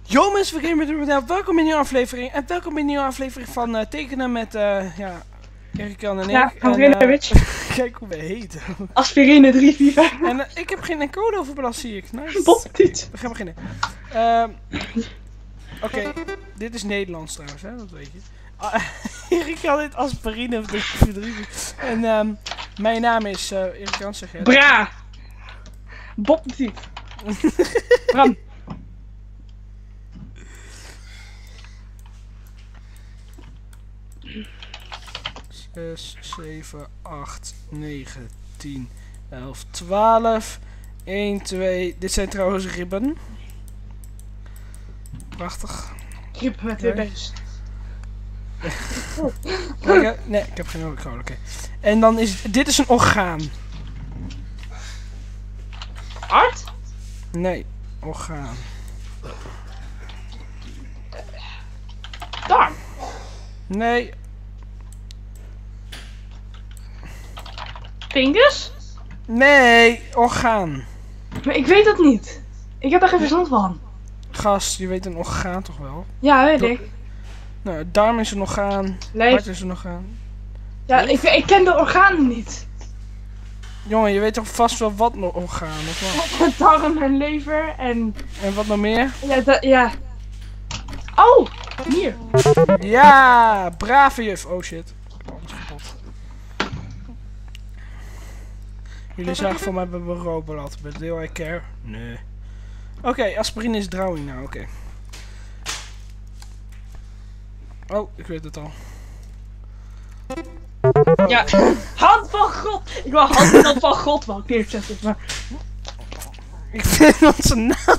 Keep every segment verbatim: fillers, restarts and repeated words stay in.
Yo mensen, we gamen met welkom in een nieuwe aflevering. En welkom in een nieuwe aflevering van uh, tekenen met, uh, ja, Erik-Jan en ik. Ja, en, uh, kijk hoe we heten. Aspirine drie vier vijf. En uh, ik heb geen code overbelast, zie ik. Nice. Bottiet. We gaan beginnen. Uh, Oké, okay. Dit is Nederlands trouwens, hè, dat weet je. Uh, Erik-Jan heet Aspirine drie vier vijf. En um, mijn naam is uh, Erik-Jan, zeg jij. Bra! Bottiet. Bram. zes, zeven, acht, negen, tien, elf, twaalf, één, twee. Dit zijn trouwens ribben. Prachtig. Ribben met weer best. Nee, nee, ik heb geen oké. Okay. En dan is dit is een orgaan. Hart? Nee, orgaan. Darm? Nee. Pingus? Nee, orgaan. Maar ik weet dat niet. Ik heb er geen verstand van. Gast, je weet een orgaan toch wel? Ja, weet Do ik. Nou, darm is een orgaan. Leef. Hart is een orgaan. Ja, ik, ik ken de organen niet. Jongen, je weet toch vast wel wat nog orgaan, of wat? Darm en lever en... En wat nog meer? Ja, dat, ja. Oh, hier. Ja, brave juf. Oh shit. Alles kapot. Jullie zagen voor mij bij mijn Robot. But do I care? Nee. Oké, okay, aspirine is drawing nou, oké. Okay. Oh, ik weet het al. Oh. Ja, hand van God! Ik wil hand van God wel neerzetten, maar... Ik vind onze naam...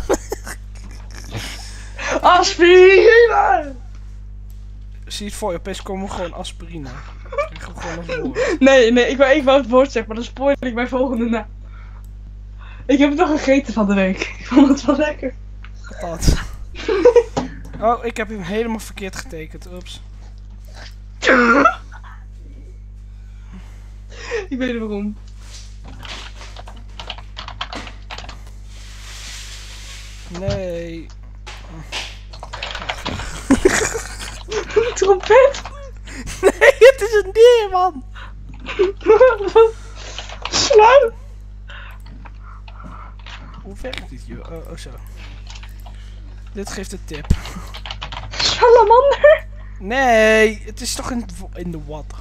Aspirine! Zie je het voor je, opeens komen we gewoon aspirine. Ik ga gewoon als woord. Nee, nee, ik wou, ik wou het woord zeggen, maar dan spoil ik mijn volgende naam. Ik heb het nog gegeten van de week. Ik vond het wel lekker. Wat? Oh, ik heb hem helemaal verkeerd getekend. Oeps. Ik weet niet waarom. Nee. Een trompet? Nee, het is een dier, man. Sluim? Hoe werkt dit, joh? Oh, oh, zo. Dit geeft een tip. Salamander? Nee, het is toch in, in de water.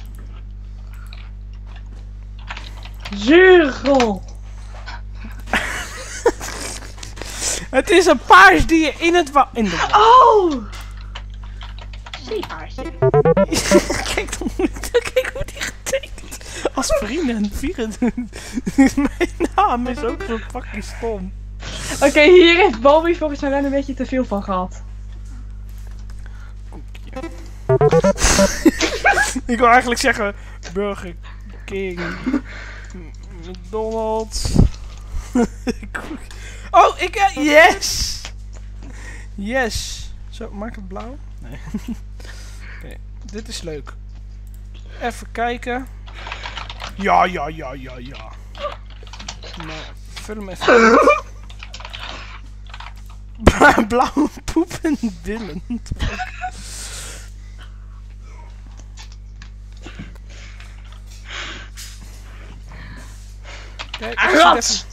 Zeurgel. Het is een paars dier in het wa in de water. Oh! Zeepaardje. Kijk dan, kijk hoe die getekend. Aspirine en vierentwintig. Mijn naam is ook zo fucking stom. Oké, okay, hier heeft Balby volgens mij wel een beetje te veel van gehad. Koekje. Ik wil eigenlijk zeggen Burger King, McDonald's. Oh, ik uh, yes! Yes! Zo, maak het blauw? Nee. Oké, okay, dit is leuk. Even kijken. Ja, ja, ja, ja, ja. Nou, vul hem even. Blauwe poep en billen. Kijk, Rat!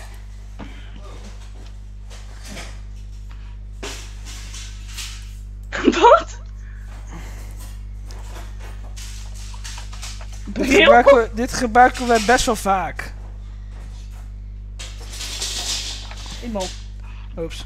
Wat? Dit gebruiken, we, dit gebruiken we best wel vaak. Iemand. Oeps.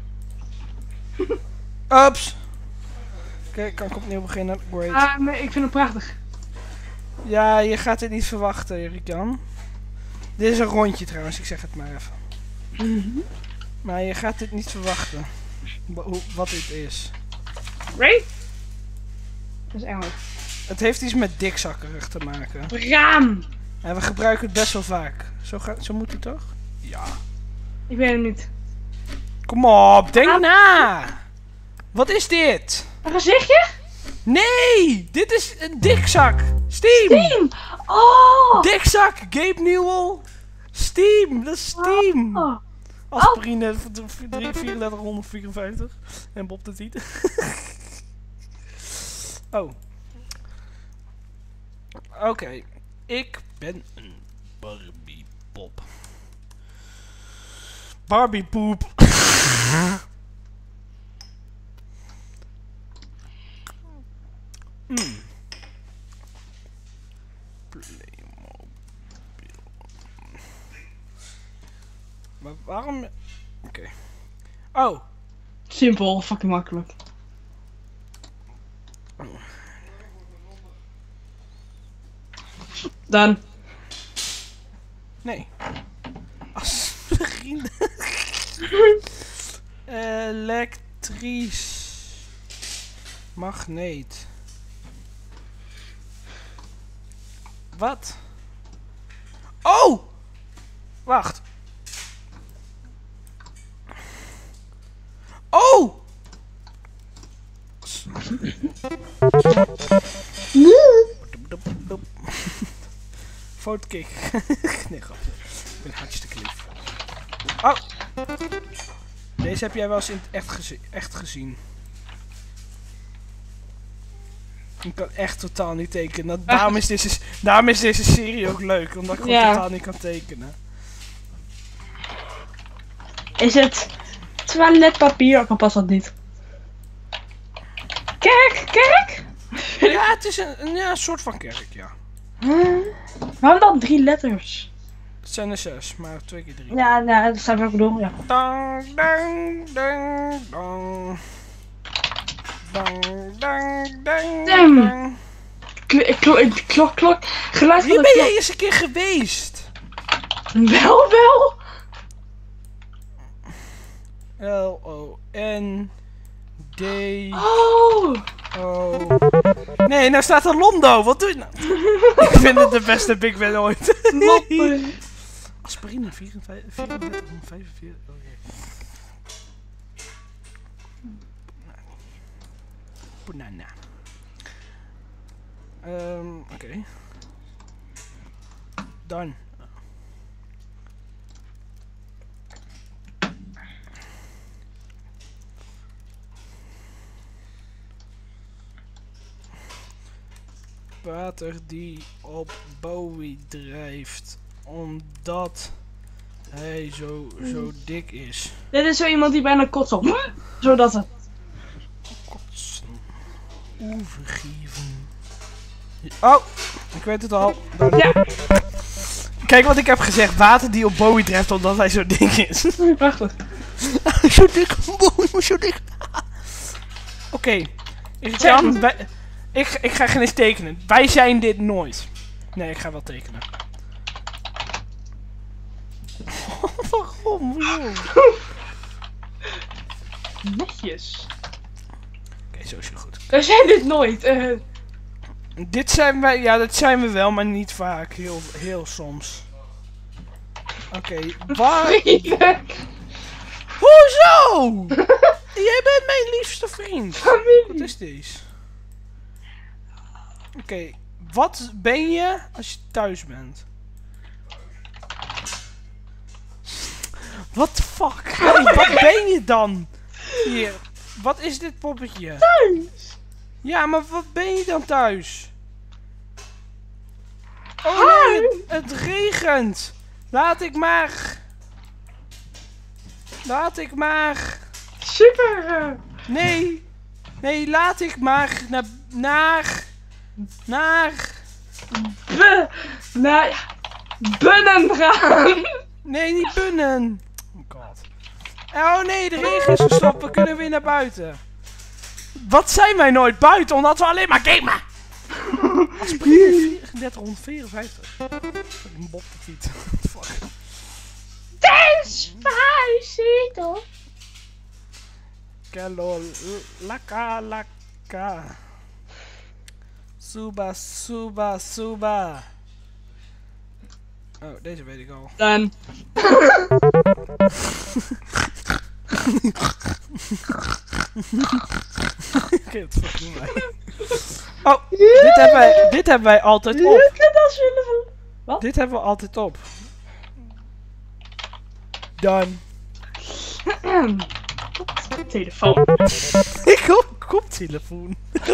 Oeps. Oké, okay, kan ik opnieuw beginnen? Great. Ah, nee, ik vind hem prachtig. Ja, je gaat het niet verwachten, Erik-Jan. Dit is een rondje trouwens, ik zeg het maar even. Mm-hmm. Maar je gaat dit niet verwachten. Wat dit is. Ray? Dat is Engels. Het heeft iets met dikzakkerig te maken. Raam! En we gebruiken het best wel vaak. Zo, ga, zo moet het toch? Ja. Ik weet het niet. Kom op, denk ah. na! Wat is dit? Een gezichtje? Nee! Dit is een dikzak! Steam! Steam! Oh! Dikzak! Gabe Newell! Steam! Dat is Steam! Oh. Aspirine vierendertig honderdvierenvijftig. En Bob de Tiet. Oh. Oké. Okay. Ik ben een Barbie Pop. Barbie poep. mm. Playmobil. Maar waarom... Oké. Okay. Oh. Simpel, fucking makkelijk. Dan. Nee. Als vrienden. Elektrisch. Magneet. Wat? Oh! Wacht. Oh! Fotokick. Nee, grapje. Ik ben hartstikke lief. Oh! Deze heb jij wel eens in het echt, gezi echt gezien. Ik kan echt totaal niet tekenen. Daarom is deze, daarom is deze serie ook leuk. Omdat ik gewoon ja. totaal niet kan tekenen. Is het toiletpapier? Ook al past dat niet. Kerk, kerk? Ja, het is een, een, ja, een soort van kerk, ja. Huh? Waarom dan drie letters? Het zijn er zes, maar twee keer drie. Ja, nou, dat zou ik ook bedoelen, ja. Dang, dang, dang, dang. Dang, dang, dang, dang. Klok, klok, klok, klok. Geluid van Hier de ben klok. jij eens een keer geweest. Wel, wel. L O N D Oh. O. Nee, nou staat er Londo. Wat doe je nou? Ik vind het de beste Big Ben ooit. Moppen. Aspirine vierenvijftig, vierendertig honderdvijfenveertig. Oh, jee. Banana. Um, Oké. Okay. Done. Water die op Bowie drijft, omdat hij zo, zo dik is. Dit is zo iemand die bijna kotst op. Zodat het. Kotsen. Overgeven. Oh, ik weet het al. Dan. Ja. Kijk wat ik heb gezegd. Water die op Bowie drijft, omdat hij zo dik is. Prachtig. Zo dik, Bowie, maar zo dik. Oké. Okay. Ik, ik ga geen eens tekenen. Wij zijn dit nooit. Nee, ik ga wel tekenen. Waarom, joh? Netjes. Oké, okay, zo is het goed. We zijn dit nooit. Uh... Dit zijn wij, ja, dat zijn we wel, maar niet vaak. Heel, heel soms. Oké, okay, waar... Hoezo? Jij bent mijn liefste vriend. Familie. Wat is deze? Oké, okay, wat ben je als je thuis bent? What the fuck? Hey, wat ben je dan? Hier, wat is dit poppetje? Thuis! Ja, maar wat ben je dan thuis? Oh nee, het, het regent! Laat ik maar... Laat ik maar... Super! Nee! Nee, laat ik maar naar... Naar... Naar... B... Naar... Bunnen gaan! Nee, niet bunnen! Oh god. Oh nee, de regen is gestopt, we kunnen weer naar buiten. Wat zijn wij nooit buiten, omdat we alleen maar gamen? Aspirine vierendertig honderdvierenvijftig. Fucking Bob de Tiet. Fuck. Despacito! Kello laka laka. Suba, suba, suba. Oh, deze weet ik al. Dan. Geef het fucking mij. Oh, dit hebben wij, dit hebben wij altijd op. Wat? Dit hebben we altijd op. Done. Telefoon. Ik hoop koptelefoon.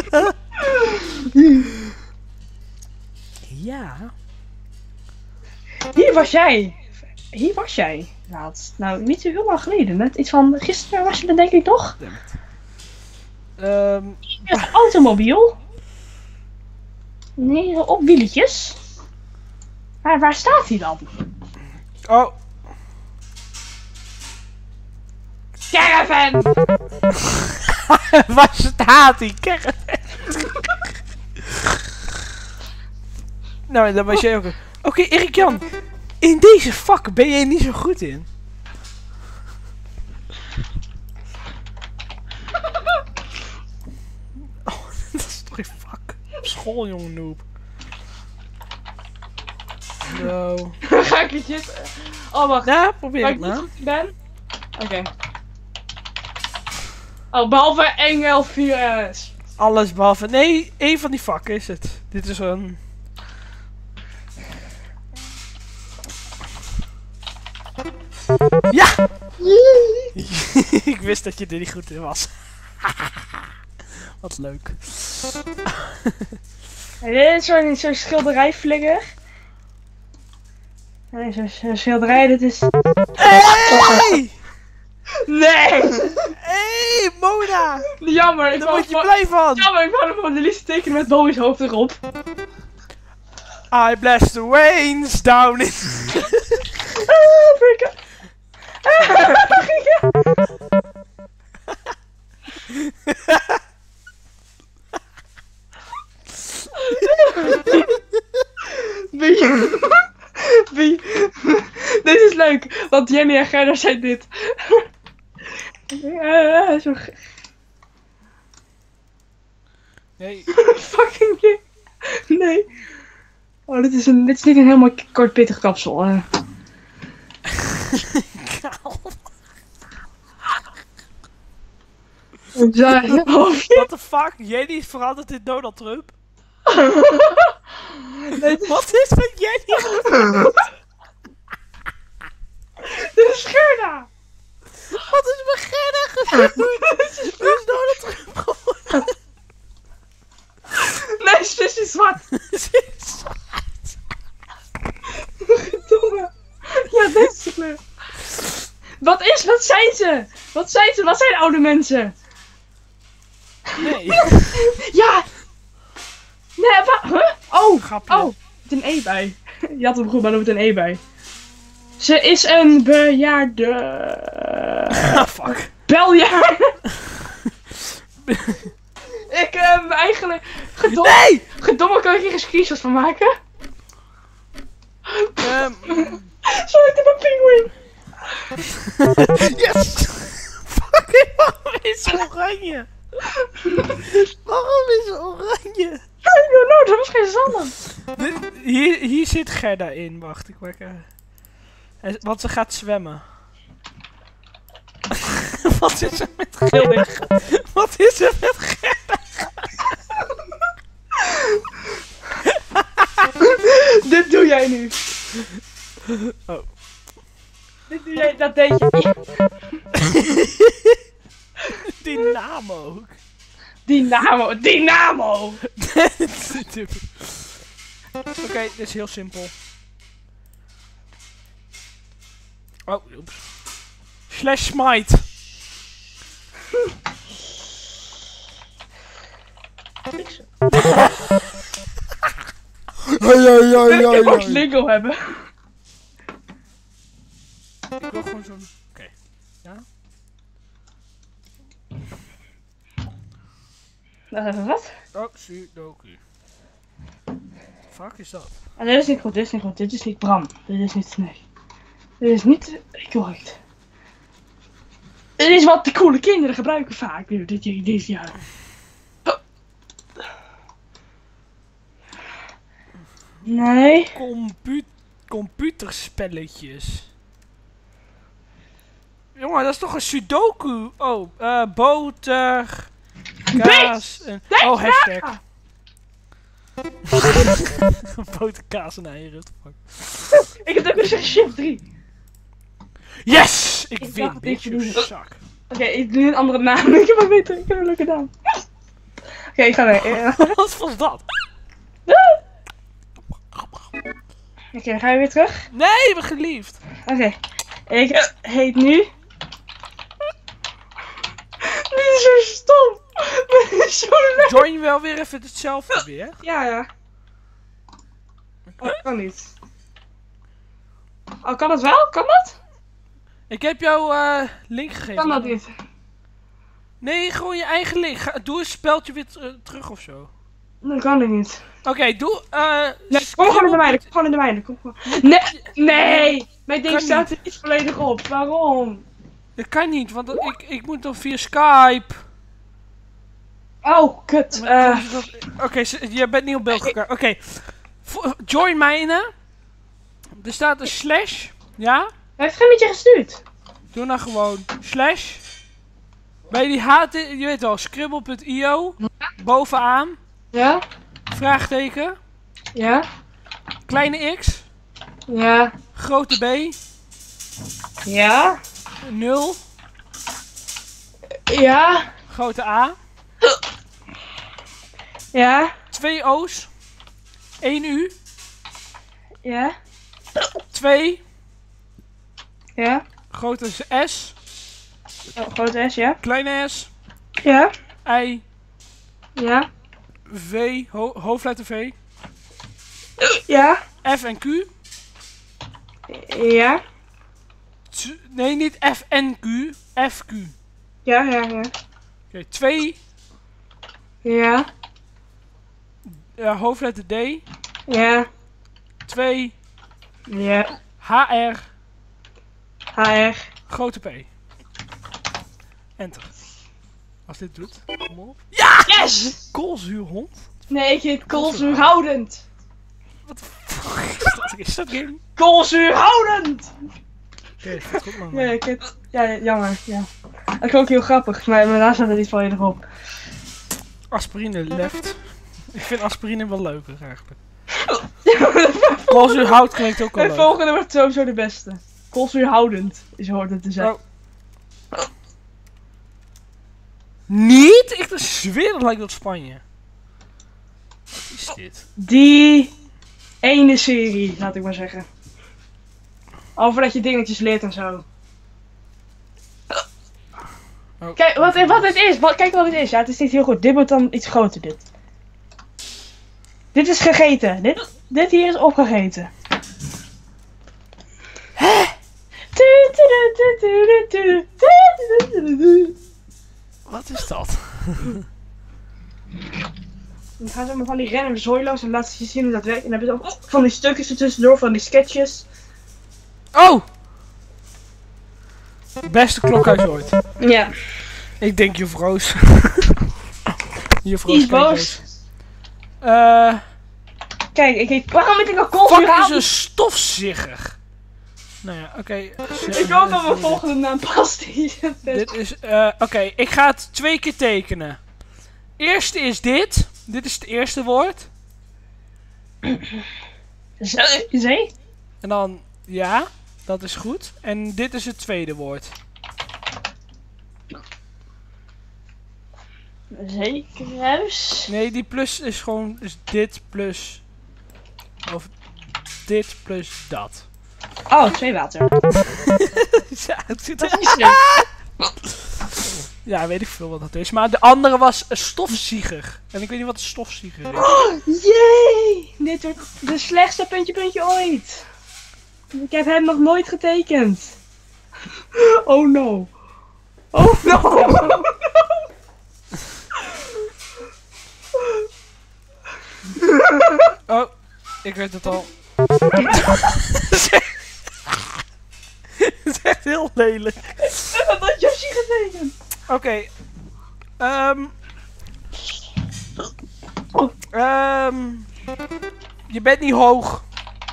Ja. Hier was jij. Hier was jij. Laatst. Nou, niet zo heel lang geleden. Net iets van gisteren was je er denk ik nog. Ehm Een automobiel. Nee, op wieletjes. Maar waar staat hij dan? oh. Caravan! Waar staat die caravan? Nou, dat was jij ook. Oké, okay, Erik-Jan. In deze vak ben jij niet zo goed in. Oh, dat is toch geen vak. Op school, jongen noob. Zo. Ga ik het zitten? Oh, wacht. Ja, probeer Waar het ik niet maar. goed in ben? Oké. Okay. Oh, behalve Engel vier S. Alles behalve... Nee, één van die vakken is het. Dit is een... Ja! Ik wist dat je er niet goed in was. Wat leuk. Hey, dit is zo'n zo schilderijflinger. Nee, zo'n zo schilderij, dit is... Hey! Nee! Hey, Mona! Jammer, ik Daar wou word je van- blij van! Jammer, ik wou hem van de liefst tekenen met Bowie's hoofd erop. I bless the wains down in... Ah, Afrika. Wie? Wie? Dit is leuk, want Jenny en Gerda zijn dit. Uh, zo Nee. fucking ding. Nee. Oh, dit is, een, dit is niet een helemaal kort pittig kapsel. Uh. Kaal. What the fuck? Jenny is veranderd in Donald Trump? Nee, Wat is met Jenny? dit is Gerda! Wat is met Gerda gebeurd? Hoe is Donald Trump geworden? Nee, ze is zwart! Ze is zwart. Verdomme! Ja, deze kleur. Wat is, wat zijn ze? Wat zijn ze? Wat zijn oude mensen? Nee. Ja! Nee, wat? Huh? Oh! Grapje. Oh! Met een E bij. Je had hem goed, maar er moet een E bij. Ze is een bejaarde... Ah, fuck. Beljaar! Ik heb eigenlijk... Gedomme, Nee! gedomme kan ik hier een screenshot van maken? Um, Sorry, ik heb een pinguïn! yes! Fucking, waarom is ze oranje? Waarom is ze oranje? I don't know, dat was geen zalm. Dit- Hier, hier zit Gerda in, wacht, ik maak er... Hij- Want ze gaat zwemmen. Wat is er met Gerda? Wat is er met Gerda? Dit doe jij nu. Oh. Dit doe jij, dat deed je. Dynamo ook. Dynamo, Dynamo! Oké, okay, dit is heel simpel. Oh, oeps. Slash smite. Wil ik ook lingo hebben? Ik wil gewoon zo'n... Oké. Okay. Ja? Uh, wat? Oh, Sudoku. Fuck is dat? Ah, dit is niet goed, dit is niet goed. Dit is niet Bram. Dit is niet... Nee. Dit is niet correct. Dit is wat de coole kinderen gebruiken vaak. Dit, dit, dit, dit ja. Nee. Compu computerspelletjes. Jongen, dat is toch een Sudoku? Oh, eh, boter, kaas en... Oh, hashtag. Boter, kaas en eieren. Fuck. Ik heb ook gezegd shift drie. Yes! Ik, Ik win, dacht, bitch, ik you doe- suck. Oké, ik doe een andere naam. Ik heb een beter, ik heb een leuke naam. Oké, ik ga weer. Wat was dat? Oké, dan ga je weer terug. Nee, mijn geliefd. Oké, ik heet nu... Dit is zo stom. Dit is zo leuk. Join je wel weer even hetzelfde weer? Ja, ja. Oh, kan niet. Oh, kan dat wel? Kan dat? Ik heb jou eh link gegeven. Kan dat niet? Nee, gewoon je eigen link. Ga, doe een speldje weer t- terug of zo. Dat kan ik niet. Oké, doe... eh Nee, kom gewoon in de mijne. Kom gewoon in de mijne. Kom gewoon. Nee, nee. Mijn ding Kan staat er niet volledig op. Waarom? Dat kan niet, want dat- ik, ik moet dan via Skype. Oh, kut. Eh, Oké, ze- je bent niet op beeld gekomen. Oké, Vo- join mijne. Er staat een slash. Ja? hij heeft geen liedje gestuurd. Doe nou gewoon slash. Bij die H T, je weet wel, scribble punt i o. Bovenaan, Ja? vraagteken, Ja? kleine x, Ja? grote b, Ja? nul, Ja? grote a, Ja? twee o's, één u, Ja? twee, Ja? grote s, Oh, grote S, ja? kleine s, Ja? i, Ja? v, ho hoofdletter v, Ja? f en q. Ja? T- nee, niet f en q, f q. Oké, Ja, ja, ja. twee, Ja? uh, hoofdletter d, Ja? twee, Ja? h r, H R. grote p. Enter. Als dit doet, kom op. Yes! Koolzuurhond? Nee, ik heet koolzuurhoudend. Wat de fuck is dat? Is dat game? Koolzuurhoudend! Oké, dat goed man. Ja, ik het, ja, jammer, ja. Dat is ook heel grappig, maar mijn naam staat er niet volledig op. Aspirine left. Ik vind aspirine wel leuker eigenlijk. Koolzuurhout klinkt ook wel Het leuk. volgende wordt sowieso de beste. Koolzuurhoudend, is hoort het te zijn. Oh. Niet? Ik zweer dat lijkt op Spanje. Wat is dit? Die ene serie, laat ik maar zeggen. Over dat je dingetjes leert en zo. Oh. Kijk, wat, wat het is, wat, kijk wat het is. Ja, het is niet heel goed. Dit wordt dan iets groter, dit. Dit is gegeten. Dit, dit hier is opgegeten. Hè? Wat is dat? Dan gaan ze maar van die random zooiloos en laten ze je zien hoe dat werkt. En dan hebben ze ook van die stukjes er tussendoor, van die sketches. Oh! Beste klokhuis ooit. Ja. Ik denk juf Roos. Juf Roos Die is kijkt boos. deze. Eh... Kijk, ik heet, waarom weet ik al Fuck is koolzuurhoudend? een stofzigger. Nou ja, oké. Ik hoop dat mijn volgende naam past hier. Dit is, eh, oké, ik ga het twee keer tekenen. Eerste is dit. Dit is het eerste woord. Zee? Zee? En dan, ja, dat is goed. En dit is het tweede woord. Zeekruis? Nee, die plus is gewoon is dit plus... Of dit plus dat. Oh, zeewater. Ja, het zit Dat er... is niet zo. Ja, weet ik veel wat dat is. Maar de andere was een stofzieger. En ik weet niet wat een stofzieger is. Oh, jee! Dit wordt de slechtste puntje puntje ooit. Ik heb hem nog nooit getekend. Oh no. Oh no. Oh, ik weet het al. Het is echt heel lelijk. Ik heb dat Yoshi getekend. Oké. Ehm. Ehm. Je bent niet hoog.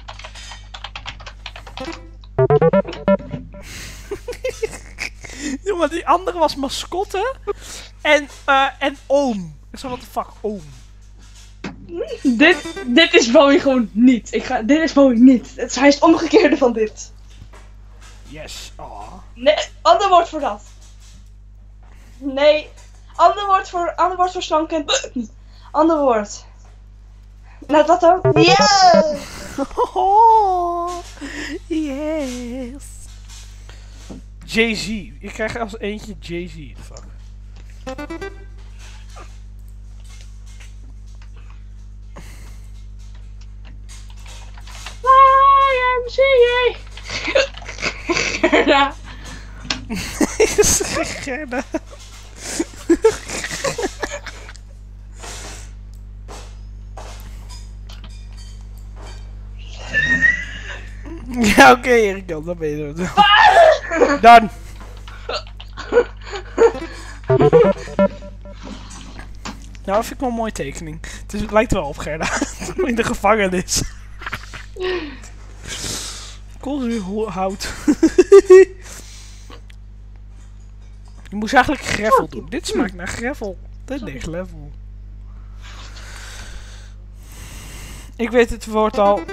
Jongen, die andere was mascotte. En, eh, en oom. Ik zei, what the fuck, oom. Dit, dit is Bowie gewoon niet. Ik ga, dit is Bowie niet. Het, hij is het omgekeerde van dit. Yes. Oh. Nee, ander woord voor dat. Nee, ander woord voor, ander woord voor slang ken ik niet. Ander woord. Nou, dat ook. Ja! Oh, yes. Jay-Z. Ik krijg als eentje Jay-Z. Fuck. Y M C A. Gerda. Gerda. Ja, oké, okay, Erik, dan ben je er. Dan. Nou, dat vind ik wel een mooie tekening. Het, is, het lijkt wel op Gerda. In de gevangenis. Koolzuurhout. Je moest eigenlijk gravel doen. Dit smaakt naar gravel. Dit next level. Ik weet het woord al.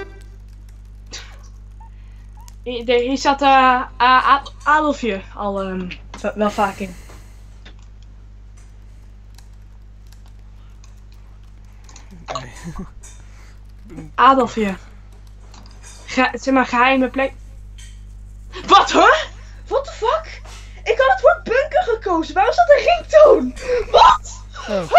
Hier, hier zat uh, uh, Adolfje al um, wel vaak in. Nee. Adolfje. Ge zeg maar geheime plek. Wat hoor? What the fuck? Ik had het woord bunker gekozen. Waarom zat er ringtoon? Wat? Oh.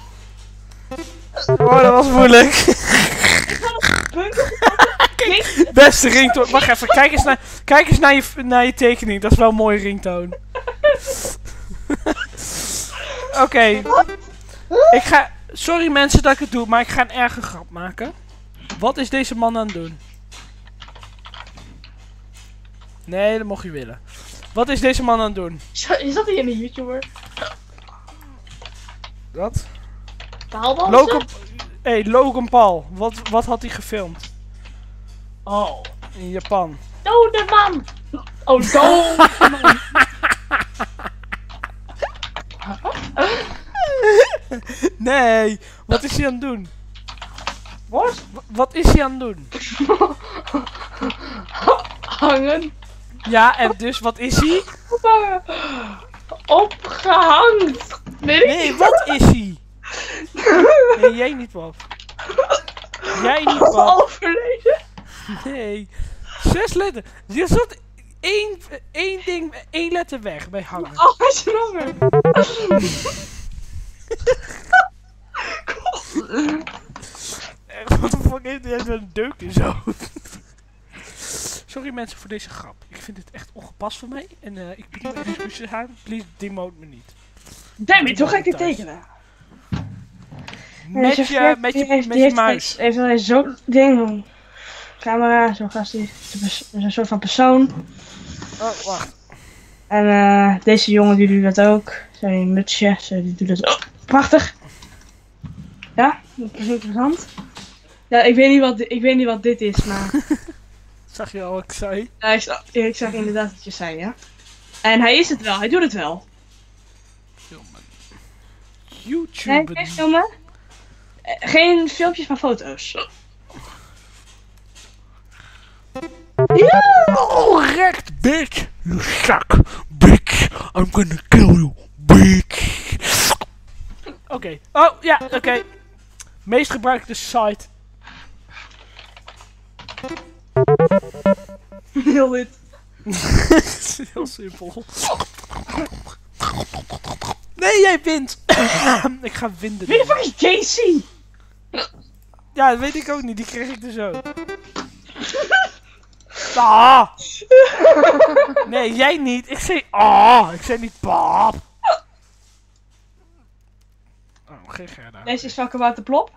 Oh, dat was moeilijk. Ik had het bunker Kijk, beste ringtoon. Wacht even, kijk eens, naar, kijk eens naar, je, naar je tekening. Dat is wel een mooie ringtoon. Oké. Okay. Ik ga... Sorry mensen dat ik het doe, maar ik ga een erge grap maken. Wat is deze man aan het doen? Nee, dat mocht je willen. Wat is deze man aan het doen? Is dat hier in een YouTuber? Wat? Logan... Logan... Hé, hey, Logan Paul. Wat, wat had hij gefilmd? Oh. In Japan. Dode man! Oh, dode man! Nee, wat is hij aan het doen? Wat? Wat is hij aan het doen? Hangen. Ja, en dus wat is hij? Ophangen. Opgehangt. Nee, nee, wat is hij? Nee, jij niet, Pap. Jij niet, Pap. Overleden. Nee. Zes letters. Je zat één, één ding, één letter weg bij hangen. Oh, hij is langer. Echt, wat de fuck heeft hij een deuk in zo? Sorry mensen voor deze grap. Ik vind het echt ongepast van mij. En uh, ik bied mijn excuses aan. Please demote me niet. Damn it, hoe ga ik dit tekenen? Met je, met je, met je muis. Even een zo'n ding. Camera, zo'n gast die is een soort van persoon. Oh, wacht. En uh, deze jongen die doet dat ook. Zijn mutsje, die doet dat ook. Prachtig. Ja, dat is interessant. Ja, ik weet niet wat, ik weet niet wat dit is, maar... Zag je al wat ik zei? Ja, ik, zag, ik zag inderdaad wat je zei, ja. En hij is het wel, hij doet het wel. Filmen. YouTube. Nee, geen filmen. Geen filmpjes, maar foto's. Ja! Oh, wrecked, bitch! You suck, bitch! I'm gonna kill you, bitch! Oké. Okay. Oh, ja, oké. Okay. Meest gebruikte site. Heel dit. Heel simpel. Nee, jij wint! Ik ga winnen. Wie de fuck is J C? Ja, dat weet ik ook niet. Die kreeg ik er zo. Ah! Nee, jij niet. Ik zei ah. Ik zei niet pap. Oh, geen Gerda. Deze is van Kabouter Plop.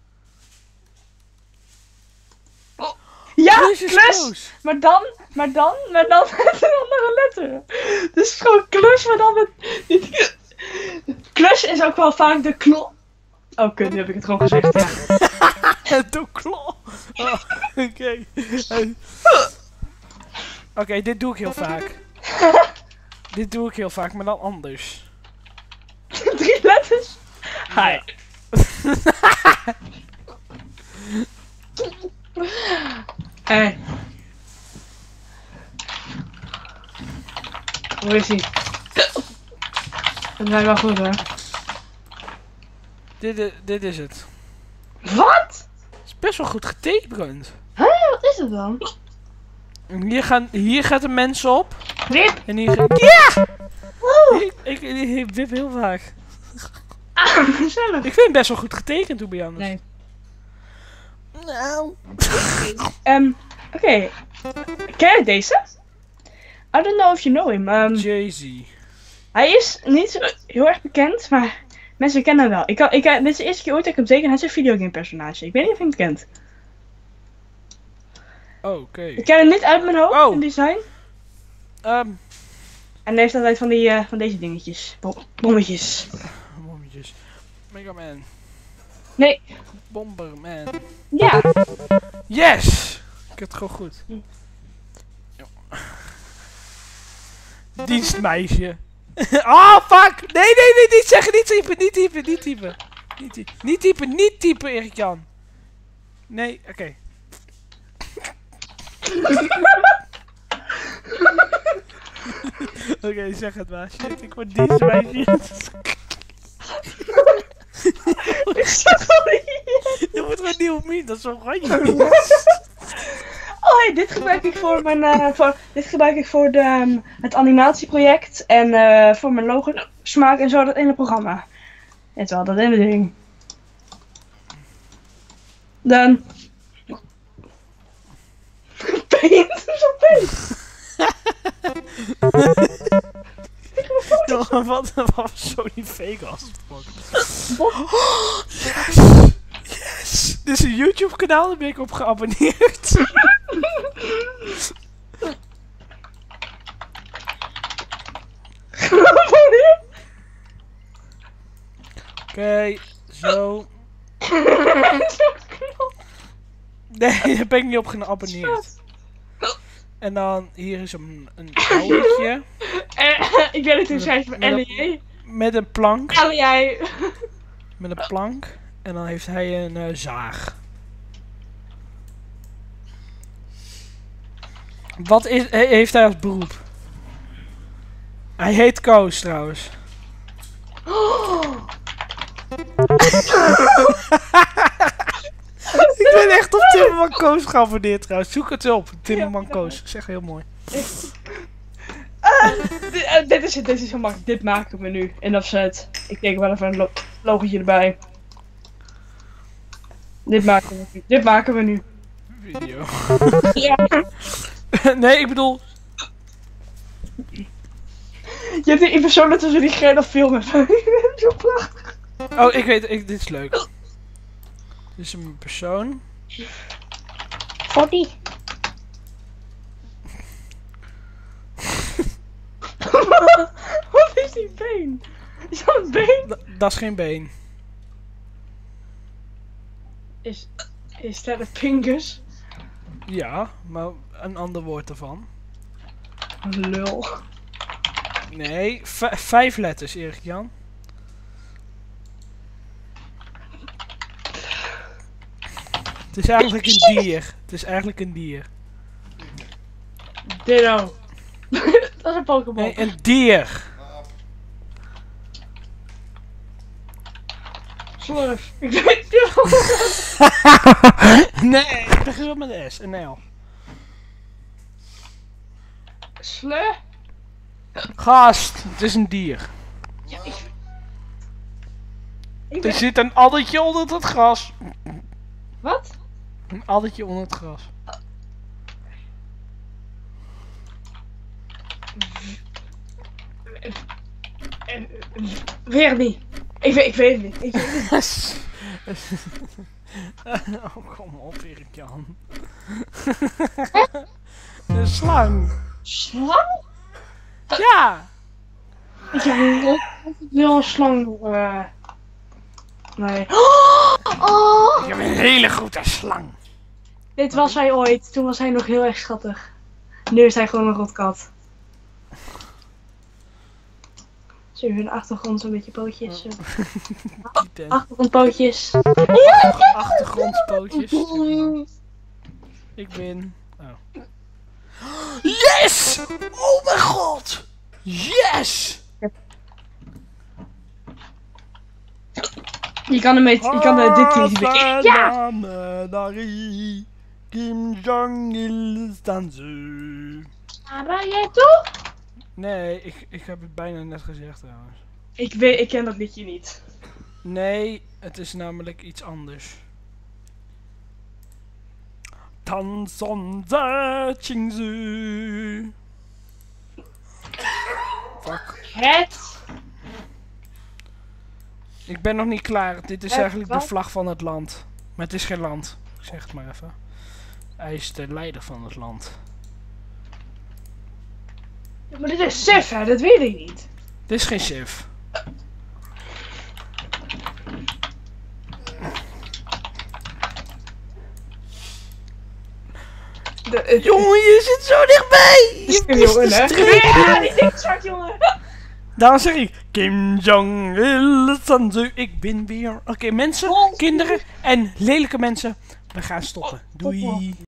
Oh. Ja, klus! Maar dan, maar dan, maar dan met een andere letter. Dus gewoon klus, maar dan met... Klus is ook wel vaak de klo... Oh kut, nu heb ik het gewoon gezegd, ja. De klo... Oh, oké. Okay. Oké, okay, dit doe ik heel vaak. Dit doe ik heel vaak, maar dan anders. Drie letters? Hi. Hey. Hoe is ie? Dat lijkt wel goed, hoor. Dit, is- dit is het. Wat? Het is best wel goed getekend. Huh? Wat is dat dan? En hier, gaan, hier gaat de mens op. Dit? En hier gaat... Ja! Ik, ik, ik, ik wip heel vaak. Ah, gezellig. Ik vind het best wel goed getekend, to be honest. Nee. Nou. Ehm, oké. Okay. Ken je deze? I don't know if you know him. Um, Jay-Z. hij is niet zo heel erg bekend, maar mensen kennen hem wel. Ik kan, ik, dit is de eerste keer ooit dat ik hem teken. Hij is een videogame personage. Ik weet niet of je hem kent. Oh, oké. Okay. Ik ken hem niet uit mijn hoofd, Oh. in design. Um, En hij heeft altijd van, die, uh, van deze dingetjes. Bom bommetjes. Bommetjes. Mega Man. Nee. Bomberman. Ja. Yes! Ik heb het gewoon goed. Hm. Dienstmeisje. Ah, oh, fuck! Nee, nee, nee, niet zeggen, niet typen, niet typen, niet typen. Niet typen, niet typen, niet typen, Erik-Jan. Nee, oké. Okay. Oké, okay, zeg het maar. Shit, ik word dienstmeisje. Sorry. Je moet gewoon nieuw meme, dat is zo oranje. Oh, hey, dit gebruik ik voor mijn, uh, voor, dit gebruik ik voor de, um, het animatieproject en uh, voor mijn logo smaak en zo, dat in het programma. Het wel, dat in het ding. Dan. Paint, zo paint. Wat was Sony Vegas? Yes! Yes! Dit is een YouTube kanaal, daar ben ik op geabonneerd. Oké, okay, zo. Nee, daar ben ik niet op geabonneerd. En dan, hier is een, een houdertje. Ik weet het hoe zij van L J. Met een plank. L J. Met een plank. En dan heeft hij een uh, zaag. Wat is, he, heeft hij als beroep? Hij heet Koos trouwens. Oh. Ik ben echt op Timmerman Koos geabonneerd trouwens. Zoek het op. Timmerman Koos. Zeg heel mooi. Uh, dit, uh, dit is het. Dit is zo makkelijk. Dit maken we nu. In offset. Ik denk wel even een lo logotje erbij. Dit maken we nu. Dit maken we nu. Video. Ja. Nee, ik bedoel... Je hebt die persoon tussen die Gerda film hebben. Zo prachtig. Oh, ik weet, ik, dit is leuk. Dit is een persoon. Forty. Wat is die been? Is dat een been? Da dat is geen been. Is, is dat een pingus? Ja, maar een ander woord ervan. Lul. Nee, vijf letters, Erik-Jan. Het is eigenlijk een dier. Het is eigenlijk een dier. Ditto. Dat is een Pokémon. Nee, een dier. Slurf. Ik weet niet. Nee, ik begin wel met een S, een L. Slur? Gast, het is een dier. Ja, ik... ik Er ben... zit een addertje onder het gras. Wat? Een addertje onder het gras. Weer niet. Ik weet, ik weet het niet. Ik weet het niet. Oh, kom op, Erik-Jan. Een slang. Slang? Ja. Ik heb wel een slang. Uh... Nee. Oh! Ik heb een hele goede slang. Dit was hij ooit. Toen was hij nog heel erg schattig. Nu is hij gewoon een rotkat. Zo in de achtergrond zo'n beetje pootjes. Oh. Achtergrondpootjes. Achtergrondpootjes. Ik ben... Oh. Yes! Oh mijn god! Yes! Je kan hem met, je kan uh, dit kiezen. Ja! Kim Jong-il Stanzu. Ah, ben jij toch? Nee, ik, ik heb het bijna net gezegd trouwens. Ik weet, ik ken dat liedje niet. Nee, het is namelijk iets anders. Tanzonze Chingzu. Fuck. Het? Ik ben nog niet klaar. Dit is Het eigenlijk wat? de vlag van het land. Maar het is geen land. Ik zeg het maar even. Hij is de leider van het land. Ja, maar dit is Sif, hè? Dat weet ik niet. Dit is geen Sif. De, het, Jongen, je zit zo dichtbij! Je Kim mist Jong-un, de hè? streep. Ja, die dik zwart, jongen. Daarom zeg ik, Kim Jong-il Stanzu, ik ben weer... Oké, mensen, kinderen en lelijke mensen, we gaan stoppen. Doei!